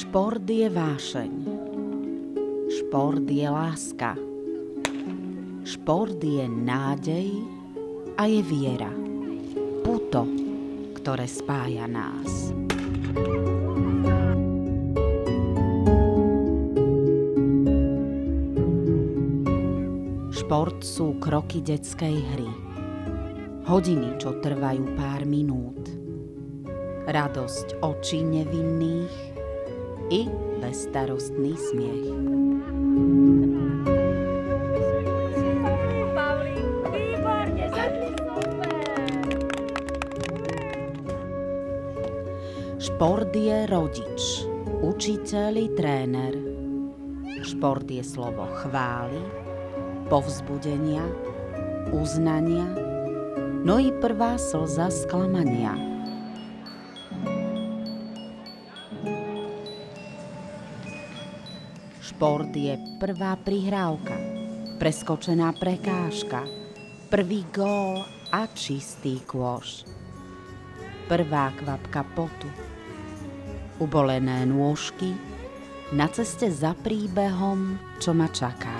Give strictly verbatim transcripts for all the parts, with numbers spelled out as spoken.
Šport je vášeň. Šport je láska. Šport je nádej a je viera. Puto, ktoré spája nás. Šport sú kroky detskej hry. Hodiny, čo trvajú pár minút. Radosť očí nevinných i bezstarostný smiech. Šport je rodič, učiteľ i tréner. Šport je slovo chvály, povzbudenia, uznania, no i prvá slza sklamania. Šport je prvá prihrávka, preskočená prekážka, prvý gól a čistý kôš. Prvá kvapka potu, ubolené nôžky na ceste za príbehom, čo ma čaká.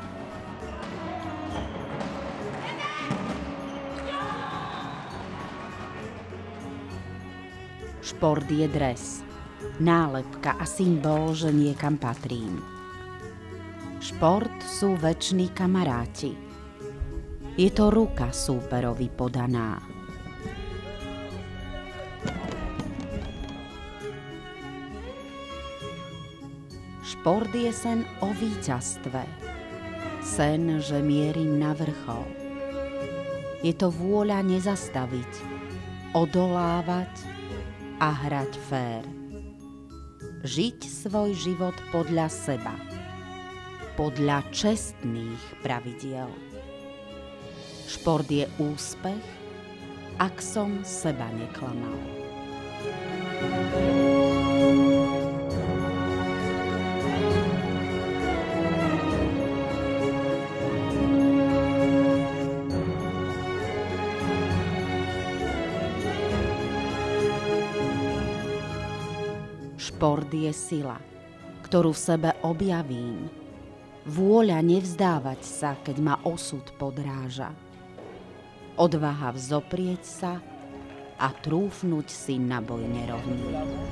Šport je dres, nálepka a symbol, že niekam patrím. Šport sú veční kamaráti. Je to ruka súperovi podaná. Šport je sen o víťazstve. Sen, že mierim na vrchol. Je to vôľa nezastaviť, odolávať a hrať fér. Žiť svoj život podľa seba. Podľa čestných pravidiel. Šport je úspech, ak som seba neklamal. Šport je sila, ktorú v sebe objavím. Vôľa nevzdávať sa, keď ma osud podráža. Odvaha vzoprieť sa a trúfnuť si na boj nerovný.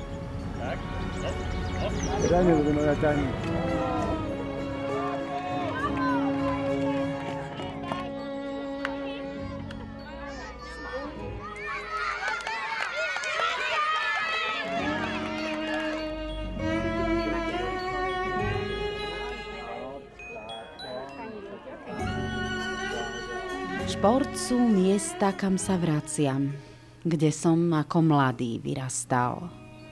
Šport sú miesta, kam sa vraciam, kde som ako mladý vyrastal.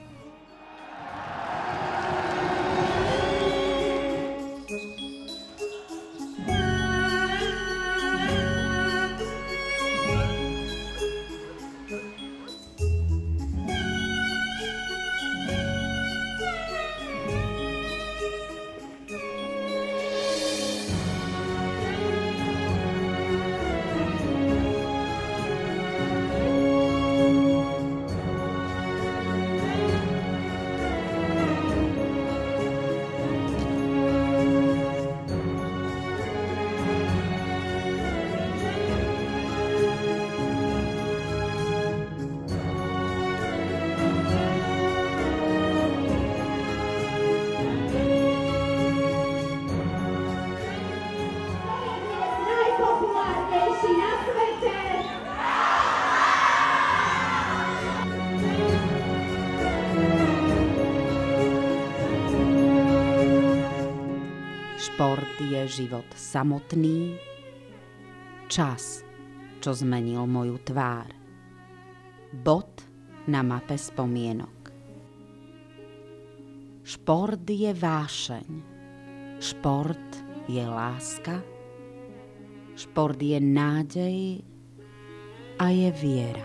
Šport je život samotný, čas, čo zmenil moju tvár, bod na mape spomienok. Šport je vášeň, šport je láska, šport je nádej a je viera.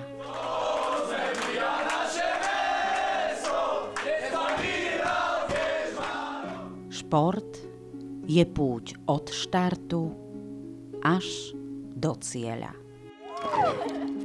Šport je púť od štartu až do cieľa.